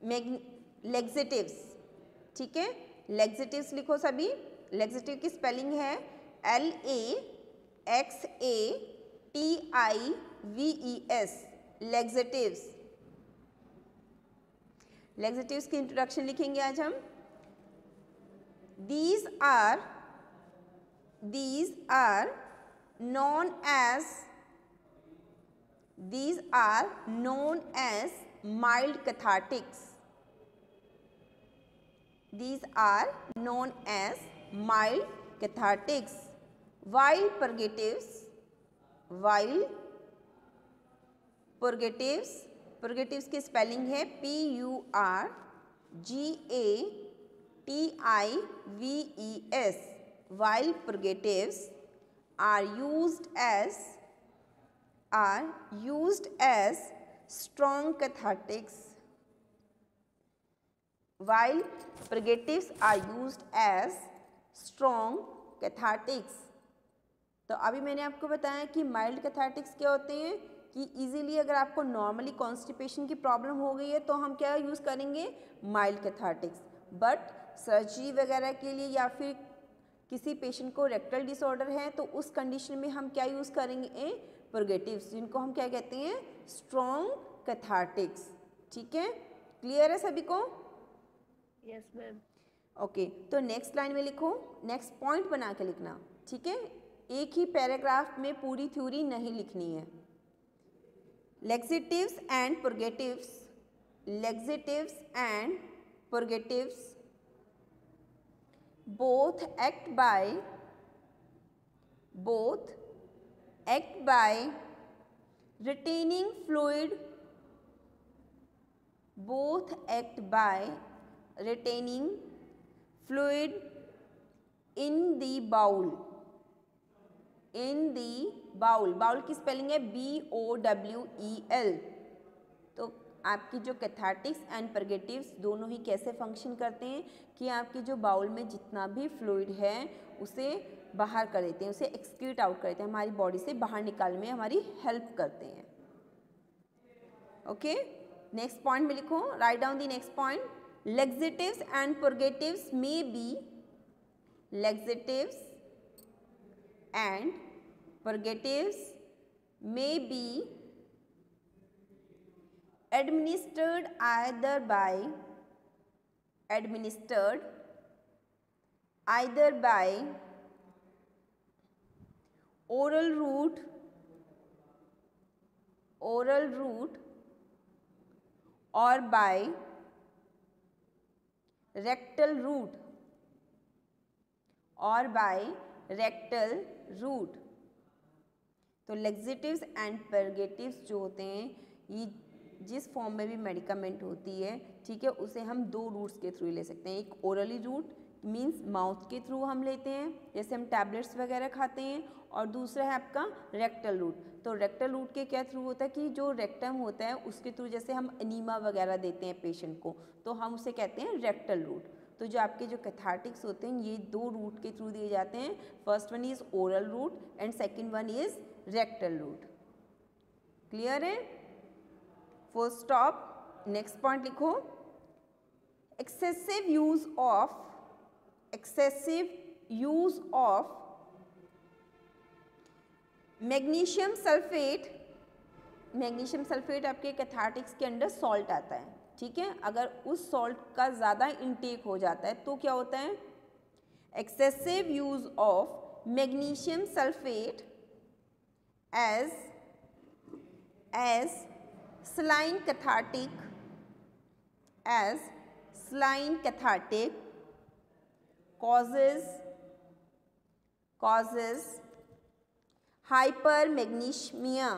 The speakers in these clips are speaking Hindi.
लेग्जेटिव्स, ठीक है, लेग्जेटिव्स लिखो सभी। लेग्जेटिव की स्पेलिंग है LAXATIVES, लेग्जेटिव्स। लेग्जेटिव्स की इंट्रोडक्शन लिखेंगे आज हम। These are known as mild cathartics. These are known as mild cathartics. While purgatives की स्पेलिंग है PURGATIVES. While purgatives are used as strong cathartics. While purgatives are used as strong cathartics. तो अभी मैंने आपको बताया कि माइल्ड कैथार्टिक्स क्या होते हैं, कि इजीली अगर आपको नॉर्मली कॉन्स्टिपेशन की प्रॉब्लम हो गई है तो हम क्या यूज़ करेंगे, माइल्ड कैथार्टिक्स। बट सर्जरी वगैरह के लिए या फिर किसी पेशेंट को रेक्टल डिसऑर्डर है तो उस कंडीशन में हम क्या यूज़ करेंगे, पुर्गेटिव्स, जिनको हम क्या कहते हैं, स्ट्रॉन्ग कैथार्टिक्स। ठीक है, क्लियर है सभी को? Yes ma'am. ओके, तो नेक्स्ट लाइन में लिखो, नेक्स्ट पॉइंट बना के लिखना, ठीक है, एक ही पैराग्राफ में पूरी थ्योरी नहीं लिखनी है। Laxatives and purgatives, laxatives and purgatives both act by retaining fluid, both act by retaining fluid in the bowel. Bowel की स्पेलिंग है BOWEL। तो आपकी जो कैथार्टिक्स एंड पुर्गेटिव्स दोनों ही कैसे फंक्शन करते हैं कि आपकी जो बाउल में जितना भी फ्लूइड है उसे बाहर कर देते हैं, उसे एक्सक्रीट आउट करते हैं, हमारी बॉडी से बाहर निकालने में हमारी हेल्प करते हैं। ओके, नेक्स्ट पॉइंट में लिखो, write down the next point. Laxatives and purgatives may be, laxatives and purgatives may be administered either by oral route or by rectal route। तो लेग्जेटिव्स एंड पुर्गेटिव्स जो होते हैं, ये जिस फॉर्म में भी मेडिकामेंट होती है, ठीक है, उसे हम दो रूट्स के थ्रू ले सकते हैं। एक ओरली रूट मींस माउथ के थ्रू हम लेते हैं, जैसे हम टैबलेट्स वगैरह खाते हैं, और दूसरा है आपका रेक्टल रूट। तो रेक्टल रूट के क्या थ्रू होता है कि जो रेक्टम होता है उसके थ्रू, जैसे हम एनीमा वगैरह देते हैं पेशेंट को, तो हम उसे कहते हैं रेक्टल रूट। तो जो आपके जो कैथार्टिक्स होते हैं ये दो रूट के थ्रू दिए जाते हैं, first one is oral route and second one is rectal route. Clear है? Full stop. नेक्स्ट पॉइंट लिखो, excessive use of magnesium sulphate आपके कैथार्टिक्स के अंडर सॉल्ट आता है, ठीक है। अगर उस सॉल्ट का ज़्यादा इंटेक हो जाता है तो क्या होता है, excessive use of magnesium sulphate as saline cathartic causes hypermagnesemia,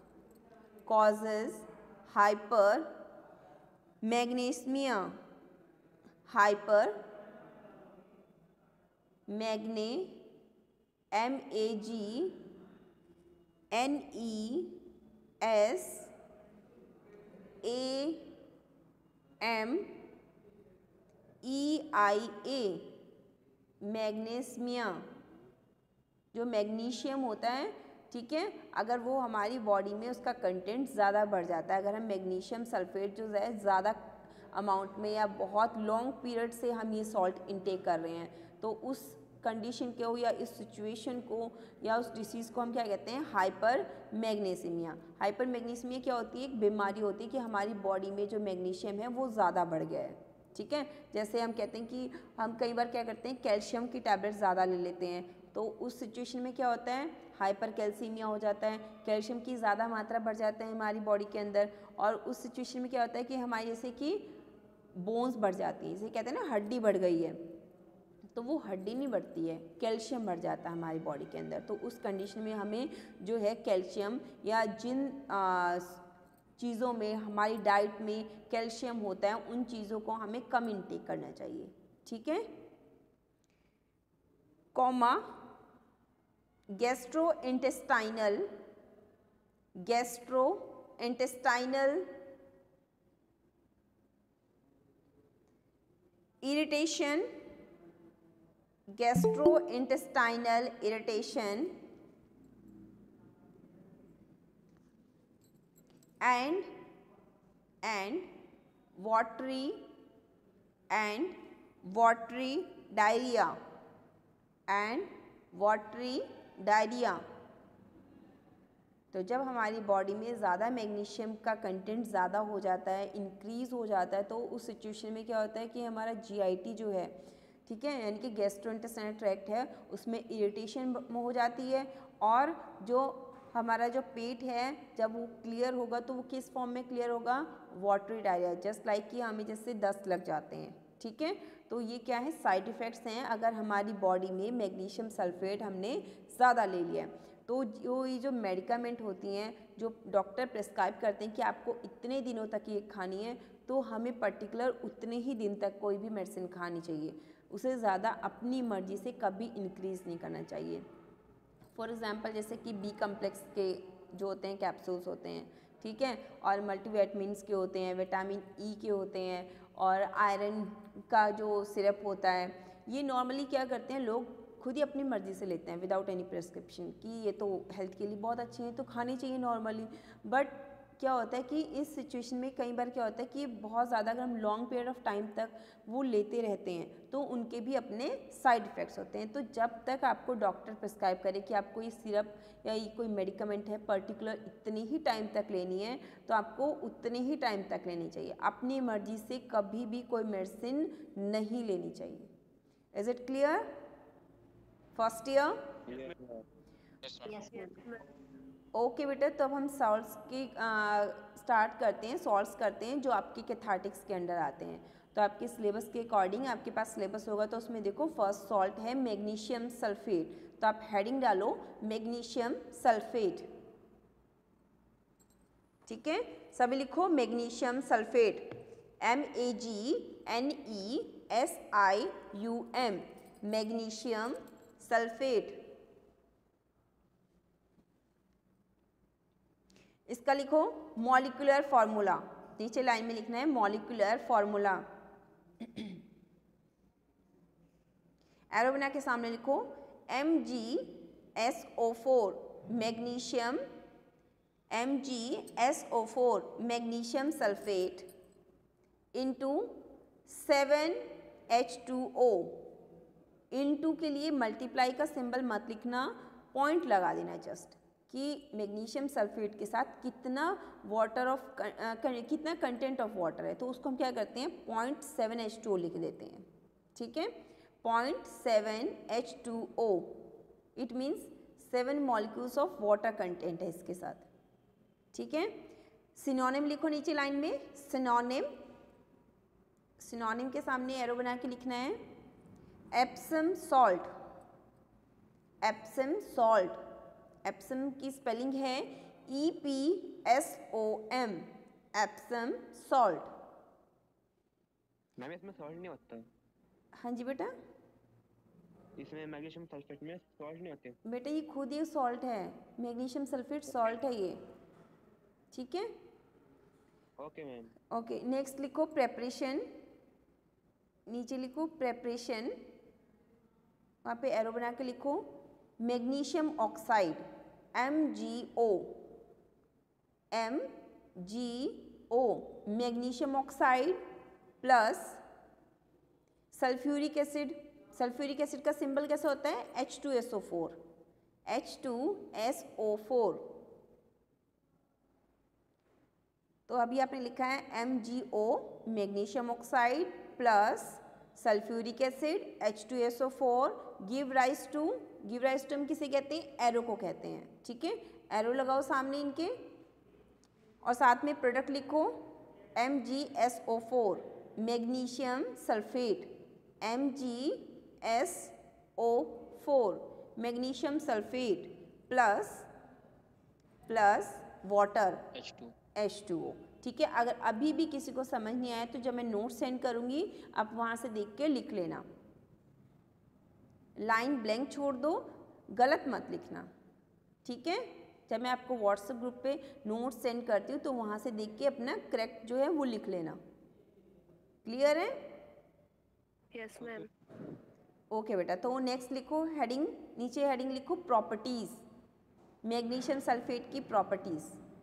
magnesia, जो मैग्नीशियम होता है, ठीक है, अगर वो हमारी बॉडी में उसका कंटेंट ज़्यादा बढ़ जाता है, अगर हम मैग्नीशियम सल्फेट जो है ज़्यादा अमाउंट में या बहुत लॉन्ग पीरियड से हम ये सॉल्ट इनटेक कर रहे हैं, तो उस कंडीशन को या इस सिचुएशन को या उस डिसीज़ को हम क्या कहते हैं, हाइपर मैग्नीसीमिया। हाइपर मैग्नीसीमिया क्या होती है, एक बीमारी होती है कि हमारी बॉडी में जो मैग्नीशियम है वो ज़्यादा बढ़ गया है, ठीक है। जैसे हम कहते हैं कि हम कई बार क्या करते हैं, कैल्शियम की टैबलेट ज़्यादा ले लेते हैं, तो उस सिचुएशन में क्या होता है, हाइपर कैल्सीमिया हो जाता है, कैल्शियम की ज़्यादा मात्रा बढ़ जाता है हमारी बॉडी के अंदर। और उस सिचुएशन में क्या होता है कि हमारी जैसे कि बोन्स बढ़ जाती हैं, जैसे कहते हैं ना हड्डी बढ़ गई है, तो वो हड्डी नहीं बढ़ती है, कैल्शियम बढ़ जाता है हमारी बॉडी के अंदर। तो उस कंडीशन में हमें जो है कैल्शियम या जिन चीज़ों में हमारी डाइट में कैल्शियम होता है उन चीज़ों को हमें कम इंटेक करना चाहिए, ठीक है। Comma gastrointestinal irritation, gastrointestinal irritation and watery diarrhea तो जब हमारी बॉडी में ज़्यादा मैग्नीशियम का कंटेंट ज़्यादा हो जाता है, इंक्रीज़ हो जाता है, तो उस सिचुएशन में क्या होता है कि हमारा GIT जो है, ठीक है, यानी कि गैस्ट्रोइंटेस्टाइनल ट्रैक्ट है, उसमें इरिटेशन हो जाती है। और जो हमारा जो पेट है जब वो क्लियर होगा तो वो किस फॉर्म में क्लियर होगा, वाटरी डायरिया, जस्ट लाइक कि हमें जैसे दस्त लग जाते हैं, ठीक है। तो ये क्या है, साइड इफ़ेक्ट्स हैं अगर हमारी बॉडी में मैग्नीशियम सल्फेट हमने ज़्यादा ले लिया है। तो ये जो मेडिकामेंट होती हैं जो डॉक्टर प्रिस्क्राइब करते हैं कि आपको इतने दिनों तक ये खानी है, तो हमें पर्टिकुलर उतने ही दिन तक कोई भी मेडिसिन खानी चाहिए, उसे ज़्यादा अपनी मर्जी से कभी इंक्रीज़ नहीं करना चाहिए। फॉर एग्ज़ाम्पल जैसे कि B कम्प्लेक्स के जो होते हैं कैप्सूल्स होते हैं, ठीक है, और मल्टीविटामिन्स के होते हैं, विटामिन E के होते हैं, और आयरन का जो सिरप होता है, ये नॉर्मली क्या करते हैं लोग खुद ही अपनी मर्ज़ी से लेते हैं विदाउट एनी प्रिस्क्रिप्शन कि ये तो हेल्थ के लिए बहुत अच्छे हैं तो खानी चाहिए नॉर्मली। बट क्या होता है कि इस सिचुएशन में कई बार क्या होता है कि बहुत ज़्यादा अगर हम लॉन्ग पीरियड ऑफ टाइम तक वो लेते रहते हैं तो उनके भी अपने साइड इफ़ेक्ट्स होते हैं। तो जब तक आपको डॉक्टर प्रिस्क्राइब करे कि आपको ये सिरप या ये कोई मेडिकामेंट है पर्टिकुलर इतने ही टाइम तक लेनी है, तो आपको उतने ही टाइम तक लेनी चाहिए, अपनी मर्जी से कभी भी कोई मेडिसिन नहीं लेनी चाहिए। Is it clear? First year? Okay बेटा, तो अब हम सॉल्ट्स की स्टार्ट करते हैं, सॉल्ट्स करते हैं जो आपके कैथार्टिक्स के अंडर आते हैं। तो आपके सिलेबस के अकॉर्डिंग आपके पास सिलेबस होगा तो उसमें देखो फर्स्ट सॉल्ट है मैग्नीशियम सल्फेट, तो आप हेडिंग डालो मैग्नीशियम सल्फेट, ठीक है, सभी लिखो magnesium sulphate, MAGNESIUM, magnesium sulphate. इसका लिखो मॉलिक्यूलर फार्मूला, नीचे लाइन में लिखना है मॉलिक्यूलर फार्मूला। एरो बना के सामने लिखो MgSO4 magnesium, MgSO4 magnesium sulphate into 7H2O। Into के लिए मल्टीप्लाई का सिंबल मत लिखना, पॉइंट लगा देना जस्ट कि मैग्नीशियम सल्फेट के साथ कितना वाटर ऑफ कितना कंटेंट ऑफ वाटर है, तो उसको हम क्या करते हैं 0.7H2O लिख देते हैं, ठीक है, 0.7H2O, it means 7 molecules of water content है इसके साथ, ठीक है। सिनोनिम लिखो नीचे लाइन में, सिनोनिम, सिनोनिम के सामने एरो बना के लिखना है Epsom salt, Epsom salt, Epsom की स्पेलिंग है EPSOM, एप्सम सॉल्ट। मैम इसमें सॉल्ट नहीं होता? हाँ जी बेटा, इसमें मैग्नीशियम सल्फेट में सॉल्ट नहीं होते? बेटा ये खुद ही सॉल्ट है, मैग्नीशियम सल्फेट सॉल्ट है ये, ठीक है। Okay ma'am. ओके, नेक्स्ट लिखो प्रेपरेशन, नीचे लिखो प्रेपरेशन, वहाँ पे एरो बना के लिखो magnesium oxide, MgO, magnesium oxide plus sulphuric acid. Sulphuric acid का सिंबल कैसे होता है? H2SO4, H2SO4। तो अभी आपने लिखा है MgO magnesium oxide plus sulphuric acid H2SO4 give rise to हम किसे कहते हैं? एरो को कहते हैं। ठीक है, एरो लगाओ सामने इनके और साथ में प्रोडक्ट लिखो MgSO4 magnesium sulphate, MgSO4 magnesium sulphate plus water H2O। ठीक है, अगर अभी भी किसी को समझ नहीं आया तो जब मैं नोट सेंड करूंगी आप वहां से देख के लिख लेना। लाइन ब्लैंक छोड़ दो, गलत मत लिखना। ठीक है, जब मैं आपको व्हाट्सएप ग्रुप पे नोट सेंड करती हूँ तो वहाँ से देख के अपना करेक्ट जो है वो लिख लेना। क्लियर है? Yes ma'am. ओके बेटा, तो नेक्स्ट लिखो हेडिंग, नीचे हेडिंग लिखो प्रॉपर्टीज, मैग्नीशियम सल्फेट की प्रॉपर्टीज।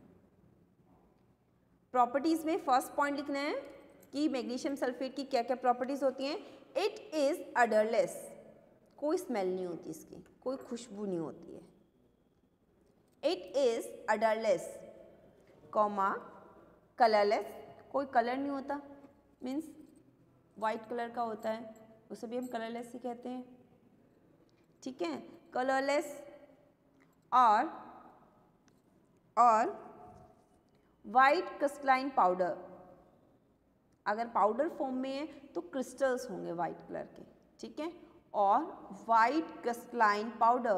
प्रॉपर्टीज में फर्स्ट पॉइंट लिखना है कि मैग्नीशियम सल्फेट की क्या क्या प्रॉपर्टीज होती हैं। इट इज अडरलेस, कोई स्मेल नहीं होती इसकी, कोई खुशबू नहीं होती है। It is odourless, comma colourless, कोई कलर नहीं होता, मीन्स वाइट कलर का होता है, उसे भी हम कलरलेस ही कहते हैं। ठीक है, कलरलेस और वाइट क्रिस्टलाइन पाउडर, अगर पाउडर फॉर्म में है तो क्रिस्टल्स होंगे वाइट कलर के। ठीक है, और white crystalline powder.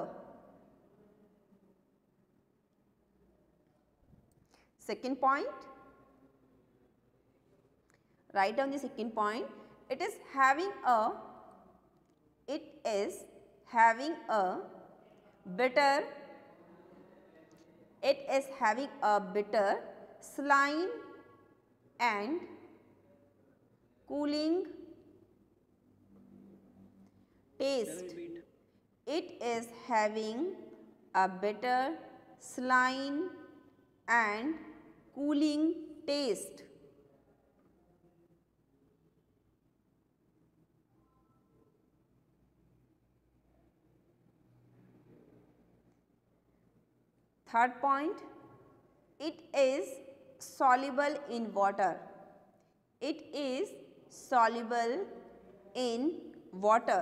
Second point, write down the second point. It is having a bitter, saline and cooling taste. It is having a bitter, saline and cooling taste. Third point, it is soluble in water. It is soluble in water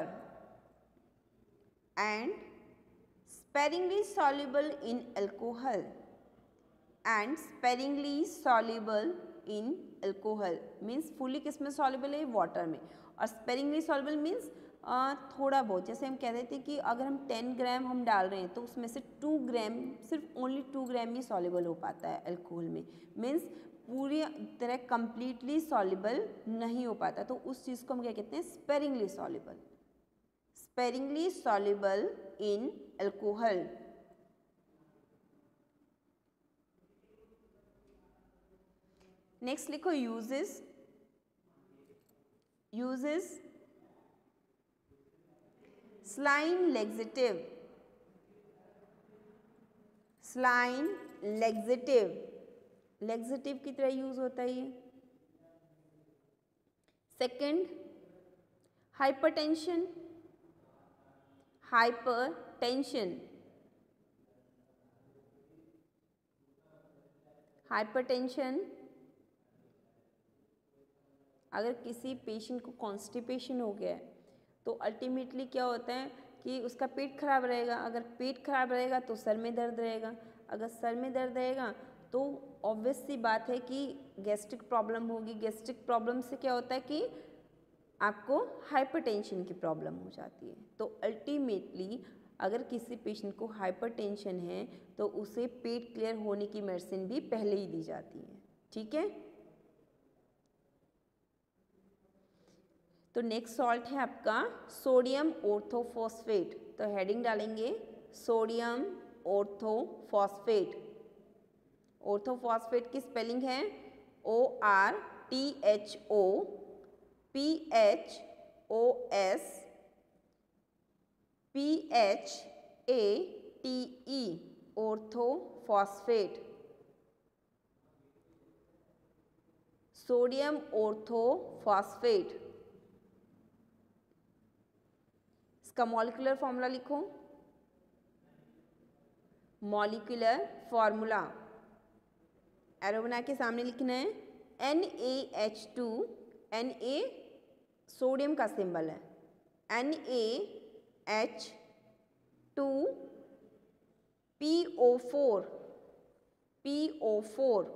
and sparingly soluble in alcohol and sparingly soluble in alcohol means fully किस में soluble है? वाटर में। और sparingly soluble means थोड़ा बहुत, जैसे हम कह रहे थे कि अगर हम 10 ग्राम हम डाल रहे हैं तो उसमें से 2 ग्राम, सिर्फ ओनली 2 ग्राम ही soluble हो पाता है अल्कोहल में, मीन्स पूरी तरह completely soluble नहीं हो पाता, तो उस चीज़ को हम क्या कहते हैं? sparingly soluble, sparingly soluble in alcohol। Next लिखो uses saline laxative, saline laxative की तरह यूज होता है ये। सेकंड, hypertension अगर किसी पेशेंट को कॉन्स्टिपेशन हो गया है तो अल्टीमेटली क्या होता है कि उसका पेट खराब रहेगा। अगर पेट खराब रहेगा तो सर में दर्द रहेगा, अगर सर में दर्द रहेगा तो ऑब्वियस सी बात है कि गैस्ट्रिक प्रॉब्लम होगी। गैस्ट्रिक प्रॉब्लम से क्या होता है कि आपको हाइपरटेंशन की प्रॉब्लम हो जाती है। तो अल्टीमेटली अगर किसी पेशेंट को हाइपरटेंशन है तो उसे पेट क्लियर होने की मेडिसिन भी पहले ही दी जाती है। ठीक है, तो नेक्स्ट सॉल्ट है आपका सोडियम ऑर्थोफॉस्फेट। तो हेडिंग डालेंगे सोडियम ऑर्थोफॉस्फेट। ऑर्थोफॉस्फेट की स्पेलिंग है ORTHOPHOSPHATE, ऑर्थोफॉस्फेट। सोडियम ऑर्थोफॉस्फेट, इसका मॉलिक्यूलर फॉर्मूला लिखो, मॉलिक्यूलर फॉर्मूला एरो बना के सामने लिखना है NaH2, Na सोडियम का सिंबल है, NaH2PO4,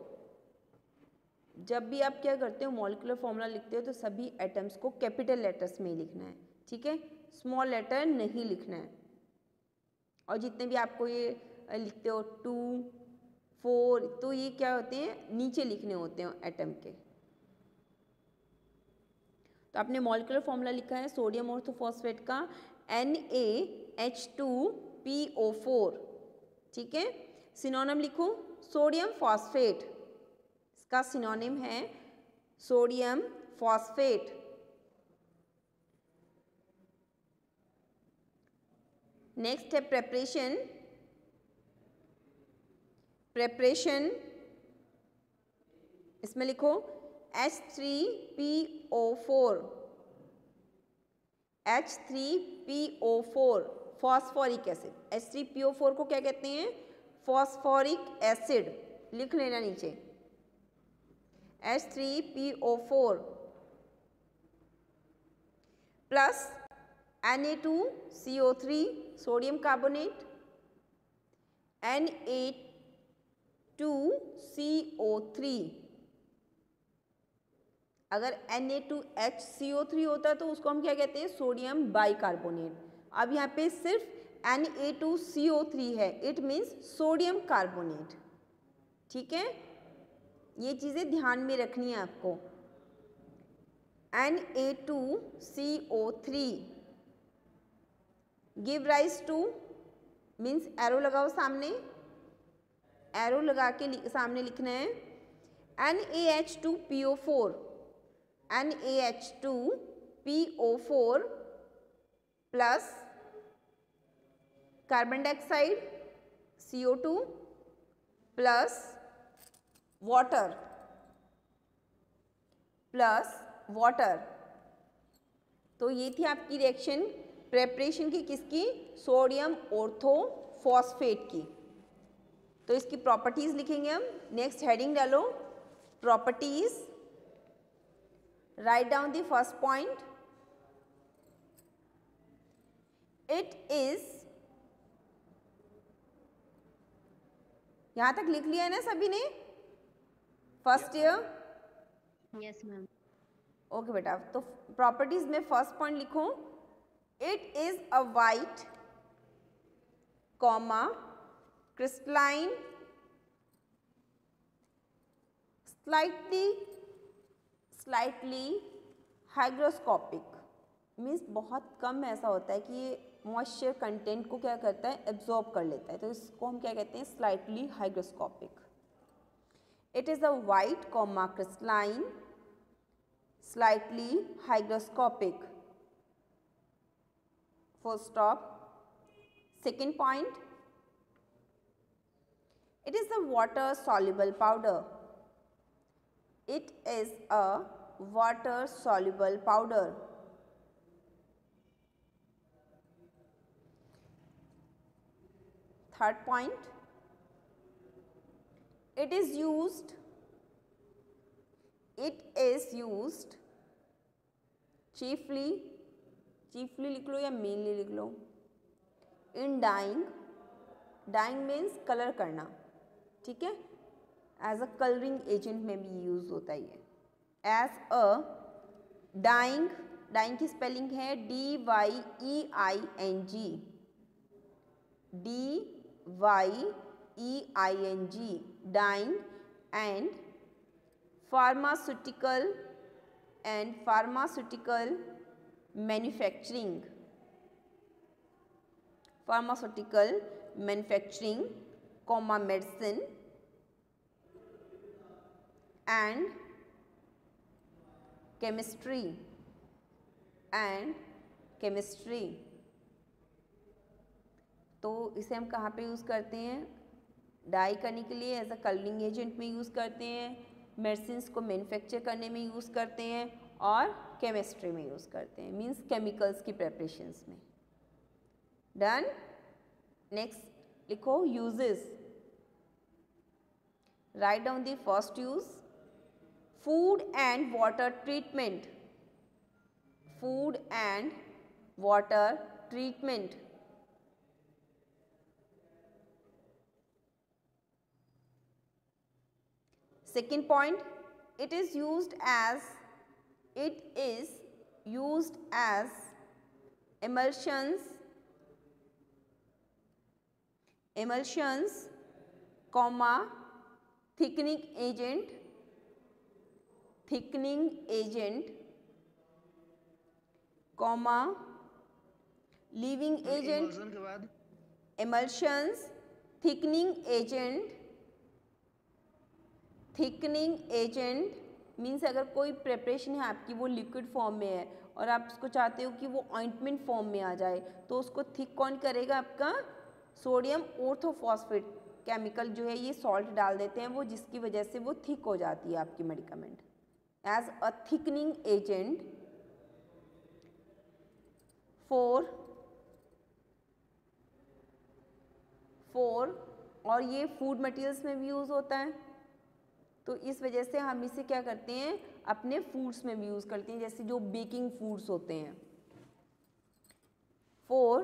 जब भी आप क्या करते हो मॉलिक्यूलर फॉर्मूला लिखते हो तो सभी एटम्स को कैपिटल लेटर्स में ही लिखना है, ठीक है, स्मॉल लेटर नहीं लिखना है। और जितने भी आपको ये लिखते हो 2, 4, तो ये क्या होते हैं, नीचे लिखने होते हैं एटम के। तो आपने मॉलिक्यूलर फॉर्मूला लिखा है सोडियम ऑर्थोफॉस्फेट का NaH2PO4, ठीक है। सिनोनिम लिखो सोडियम फॉस्फेट, इसका सिनोनिम है सोडियम फॉस्फेट। नेक्स्ट है प्रेपरेशन, इसमें लिखो H3PO4 फॉस्फोरिक एसिड। H3PO4 को क्या कहते हैं, फॉस्फोरिक एसिड, लिख लेना नीचे H3PO4 plus Na2CO3 sodium carbonate, Na2CO3, अगर Na2HCO3 होता तो उसको हम क्या कहते हैं, सोडियम बाइकार्बोनेट। अब यहाँ पे सिर्फ Na2CO3 है, इट मीन्स सोडियम कार्बोनेट, ठीक है। ये चीज़ें ध्यान में रखनी है आपको। Na2CO3 give rise to, means arrow लगाओ सामने, एरो लगा के सामने लिखना है NaH2PO4 plus carbon dioxide CO2 plus water तो ये थी आपकी रिएक्शन प्रेपरेशन की, किसकी, सोडियम ऑर्थोफॉस्फेट की। तो इसकी प्रॉपर्टीज लिखेंगे हम। नेक्स्ट हेडिंग डालो properties, write down the first point, it is, यहां तक लिख लिया है ना सभी ने, first year? Yes ma'am. Okay बेटा, तो प्रॉपर्टीज में फर्स्ट पॉइंट लिखो, it is a white comma crystalline slightly hygroscopic, means बहुत कम ऐसा होता है कि ये मॉइस्चर कंटेंट को क्या करता है, एब्जॉर्ब कर लेता है, तो इसको हम क्या कहते हैं, slightly hygroscopic. It is a white comma crystalline slightly hygroscopic, full stop. Second point, it is a water soluble powder, it is a water soluble powder. Third point, it is used chiefly लिख लो या मेनली लिख लो, इन डाइंग मीन्स कलर करना, ठीक है, एज अ कलरिंग एजेंट में भी यूज होता है ये, एज अ डाइंग की स्पेलिंग है DYEING, dyeing, and pharmaceutical manufacturing, comma medicine and chemistry तो इसे हम कहाँ पे यूज़ करते हैं, डाई करने के लिए एज अ कलरिंग एजेंट में यूज़ करते हैं, मेडिसिन्स को मैन्युफैक्चर करने में यूज़ करते हैं और केमिस्ट्री में यूज़ करते हैं, मीन्स केमिकल्स की प्रेपरेशंस में। डन। नेक्स्ट लिखो uses. Write down the first use, food and water treatment. Food and water treatment. Second point, it is used as emulsions, comma, thickening agent, comma, leaving agent, emulsion के बाद emulsions, thickening agent मीन्स अगर कोई प्रेपरेशन है आपकी वो लिक्विड फॉर्म में है और आप उसको चाहते हो कि वो ऑइंटमेंट फॉर्म में आ जाए, तो उसको थिक कौन करेगा? आपका सोडियम ऑर्थोफॉस्फेट केमिकल जो है, ये सॉल्ट डाल देते हैं वो, जिसकी वजह से वो थिक हो जाती है आपकी medicament as a thickening agent for और ये फूड मटेरियल्स में भी यूज़ होता है, तो इस वजह से हम इसे क्या करते हैं अपने फूड्स में भी यूज़ करते हैं, जैसे जो बेकिंग फूड्स होते हैं। फॉर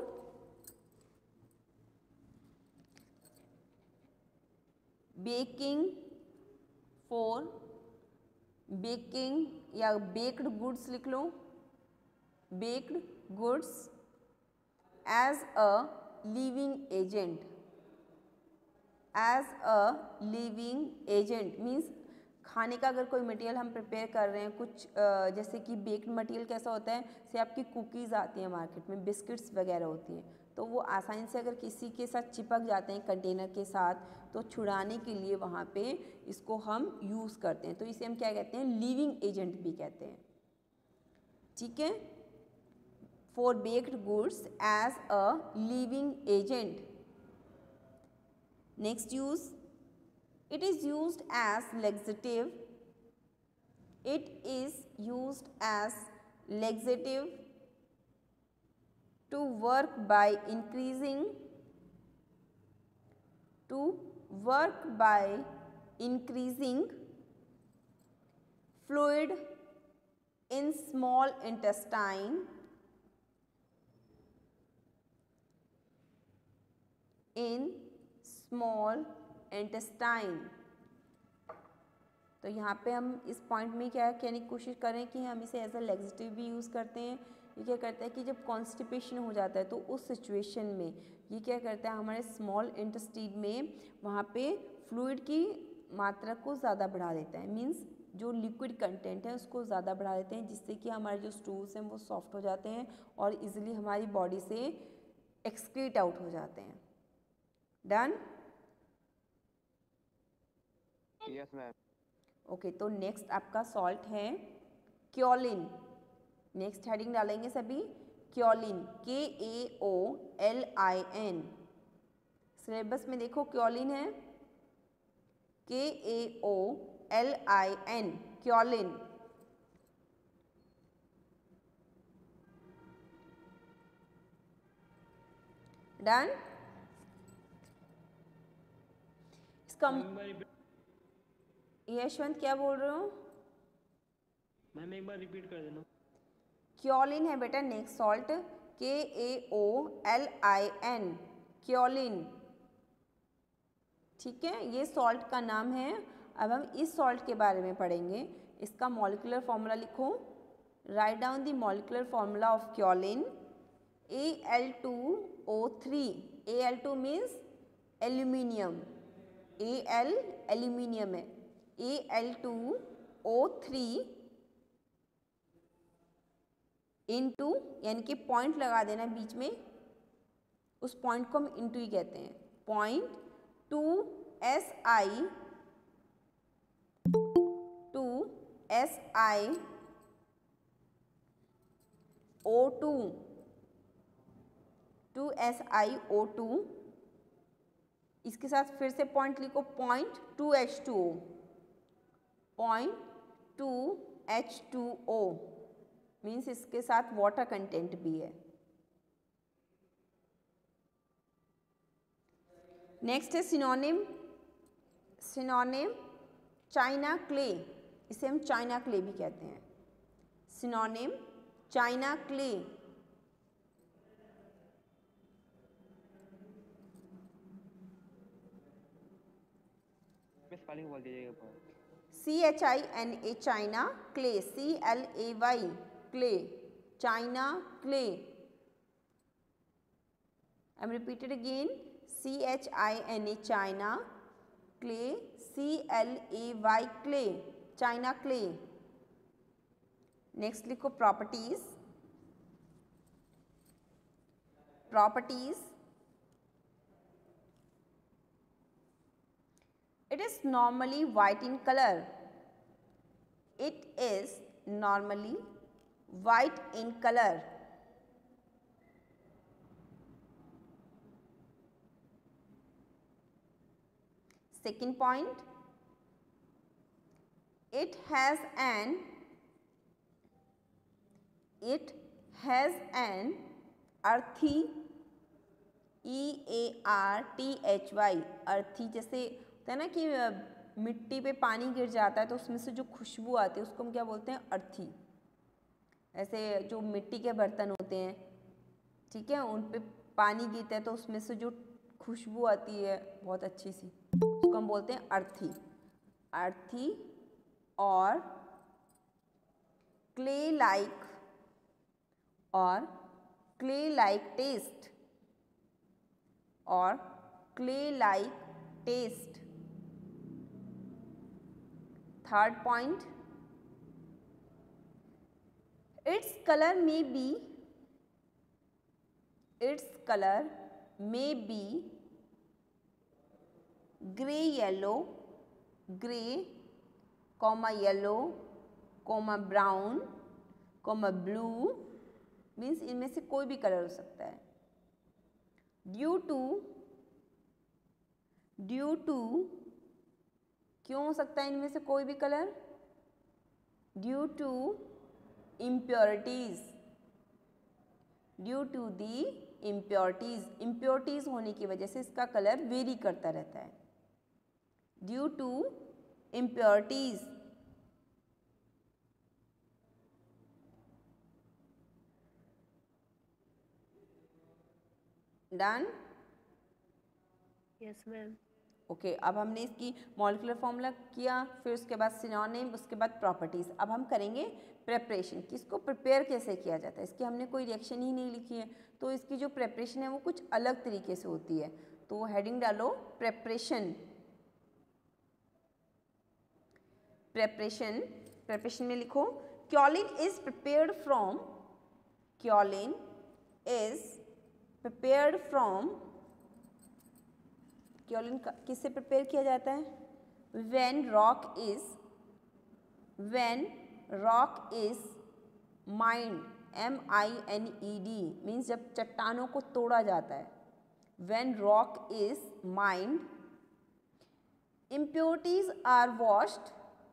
बेकिंग या बेक्ड गुड्स लिख लो, baked goods as a leavening agent means खाने का अगर कोई मटेरियल हम प्रिपेयर कर रहे हैं कुछ जैसे कि बेक्ड मटेरियल कैसा होता है, से आपकी कुकीज़ आती हैं मार्केट में, बिस्किट्स वगैरह होती हैं, तो वो आसानी से अगर किसी के साथ चिपक जाते हैं कंटेनर के साथ, तो छुड़ाने के लिए वहाँ पे इसको हम यूज़ करते हैं, तो इसे हम क्या कहते हैं? लिविंग एजेंट भी कहते हैं। ठीक है, for baked goods as a leavening agent. Next use, it is used as laxative. It is used as laxative to work by increasing fluid in small intestine तो यहाँ पे हम इस पॉइंट में क्या कहने की कोशिश करें कि हम इसे एज अ लैक्सेटिव भी यूज़ करते हैं। ये क्या करता है कि जब कॉन्स्टिपेशन हो जाता है तो उस सिचुएशन में ये क्या करता है हमारे स्मॉल इंटेस्टाइन में वहाँ पे फ्लूइड की मात्रा को ज़्यादा बढ़ा देता है, मीन्स जो लिक्विड कंटेंट है उसको ज़्यादा बढ़ा देते हैं, जिससे कि हमारे जो स्टूल्स हैं वो सॉफ्ट हो जाते हैं और इजीली हमारी बॉडी से एक्सक्रीट आउट हो जाते हैं। डन। Yes ma'am. ओके, तो नेक्स्ट आपका सॉल्ट है क्योलिन। नेक्स्ट हेडिंग डालेंगे सभी, क्योलिन, KAOLIN। सिलेबस में देखो क्योलिन है, KAOLIN, क्योलिन। डन। इसका यशवंत क्या बोल रहे हो? मैम एक बार रिपीट कर देना। क्योलिन है बेटा नेक्स्ट सॉल्ट, KAOLIN, क्योलिन। ठीक है, ये सॉल्ट का नाम है। अब हम इस सॉल्ट के बारे में पढ़ेंगे। इसका मॉलिक्यूलर फॉर्मूला लिखो, write down the molecular formula of kaolin, Al2O3। Al2 means aluminium, Al aluminium है, Al2O3 इंटू, यानी कि पॉइंट लगा देना बीच में, उस पॉइंट को हम इंटू ही कहते हैं, 2SiO2, इसके साथ फिर से पॉइंट लिखो, 0.2H2O, 0.2H2O मीन्स इसके साथ वाटर कंटेंट भी है। नेक्स्ट है सिनोनिम। सिनोनिम चाइना क्ले, इसे हम चाइना क्ले भी कहते हैं। Synonym China clay. स्पेलिंग बोल दीजिएगा। CHINA china clay, CLAY clay, china clay. I am repeated again, CHINA china clay, CLAY clay, china clay. Next लिखो properties. Properties, it is normally white in color. It is normally white in color. Second point, it has an earthy, EARTHY, earthy जैसे होता है ना कि मिट्टी पे पानी गिर जाता है तो उसमें से जो खुशबू आती है उसको हम क्या बोलते हैं, अर्थी। ऐसे जो मिट्टी के बर्तन होते हैं, ठीक है, उन पे पानी गिरता है तो उसमें से जो खुशबू आती है बहुत अच्छी सी, उसको हम बोलते हैं अर्थी। अर्थी और क्ले लाइक, और क्ले लाइक टेस्ट, और clay like taste. Third point, its color may be gray yellow, yellow, brown, blue, means इनमें से कोई भी कलर हो सकता है। ड्यू टू क्यों हो सकता है इनमें से कोई भी colour? Due to impurities, due to the impurities होने की वजह से इसका कलर वेरी करता रहता है। Due to impurities. Done? Yes ma'am. Okay, अब हमने इसकी मॉलिक्यूलर फॉर्मूला किया, फिर उसके बाद सिनोनिम, उसके बाद प्रॉपर्टीज़। अब हम करेंगे प्रेपरेशन, कि इसको प्रिपेयर कैसे किया जाता है। इसकी हमने कोई रिएक्शन ही नहीं लिखी है, तो इसकी जो प्रेपरेशन है वो कुछ अलग तरीके से होती है। तो हेडिंग डालो प्रेपरेशन। प्रेपरेशन में लिखो kaolin is prepared from, kaolin is prepared from, kaolin किससे प्रिपेयर किया जाता है? When rock is mined, MINED, means जब चट्टानों को तोड़ा जाता है। When rock is mined, impurities are washed,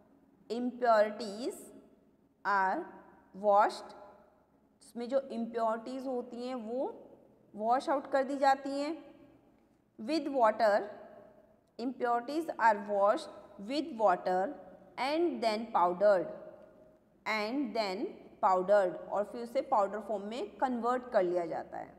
उसमें जो impurities होती हैं वो वॉश आउट कर दी जाती हैं। with water, impurities are washed with water and then powdered, और फिर उसे पाउडर फॉर्म में कन्वर्ट कर लिया जाता है।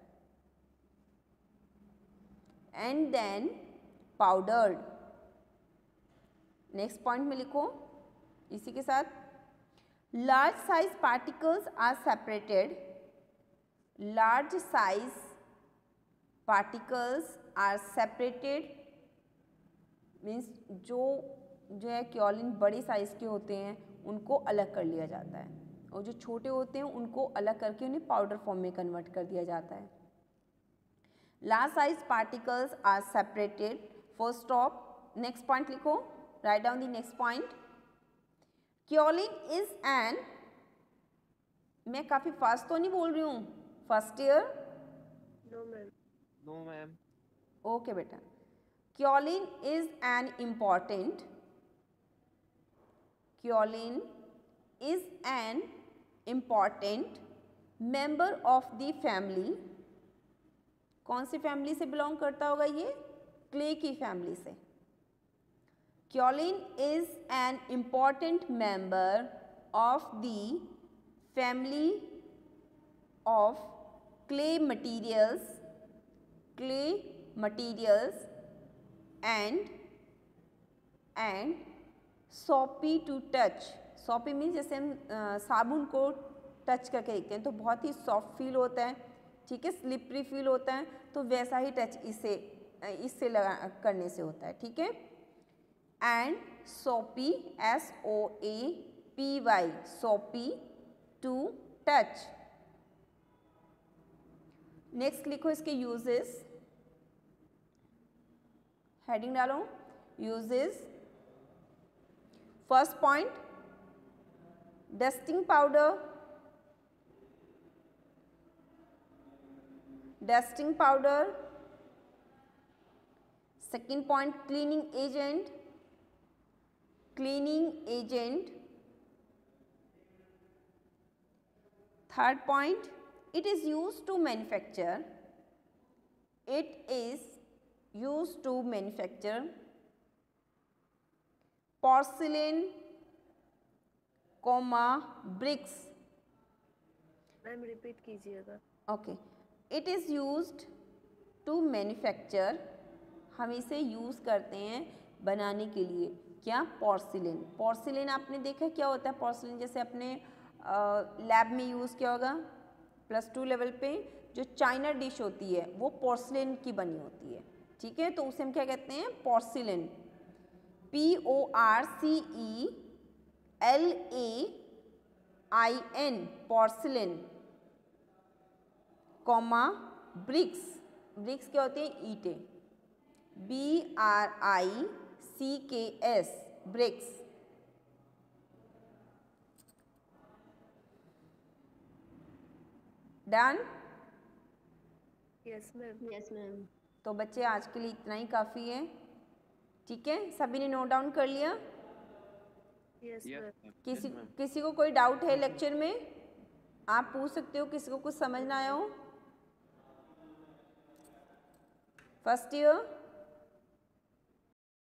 and then powdered। Next point में लिखो इसी के साथ, large size particles are separated, large size particles are separated, means जो है क्योलिन बड़े साइज के होते हैं उनको अलग कर लिया जाता है, और जो छोटे होते हैं उनको अलग करके उन्हें पाउडर फॉर्म में कन्वर्ट कर दिया जाता है। Large size particles are separated, first stop. Next point लिखो, write down the next point. Kaolin is an, मैं काफ़ी फास्ट तो नहीं बोल रही हूँ, first year? No ma'am. No ma'am. Okay बेटा। Kaolin is an important, kaolin is an important member of the family. कौन सी फैमिली से बिलोंग करता होगा ये? क्ले की फैमिली से। Kaolin is an important member of the family of clay materials and soapy to touch। soapy means जैसे हम साबुन को टच करके देखते हैं तो बहुत ही सॉफ्ट फील होता है, ठीक है, स्लिपरी फील होता है, तो वैसा ही टच इससे लगा करने से होता है, ठीक है। एंड सोपी SOAPY सोपी टू टच। नेक्स्ट लिखो इसके यूजेस, हेडिंग डालो uses. First point dusting powder, dusting powder. Second point cleaning agent, cleaning agent. Third point it is used to manufacture, it is used to manufacture porcelain, bricks। Ma'am repeat कीजिएगा। Okay, it is used to manufacture, हम इसे यूज़ करते हैं बनाने के लिए, क्या? पोर्सिलेन। पोर्सिलेन आपने देखा क्या होता है? पोर्सिलेन जैसे अपने लैब में यूज़ किया होगा +2 लेवल पे, जो चाइना डिश होती है वो पोर्सिलेन की बनी होती है, ठीक है, तो उसे हम क्या कहते हैं? Porcelain. PORCELAIN porcelain, bricks, bricks क्या होते हैं? ईंटें, BRICKS bricks. Done? Yes ma'am. Yes ma'am. तो बच्चे आज के लिए इतना ही काफ़ी है, ठीक है, सभी ने नोट डाउन कर लिया? Yes ma'am. किसी को कोई डाउट है लेक्चर में? आप पूछ सकते हो, किसी को कुछ समझ ना आया हो? First year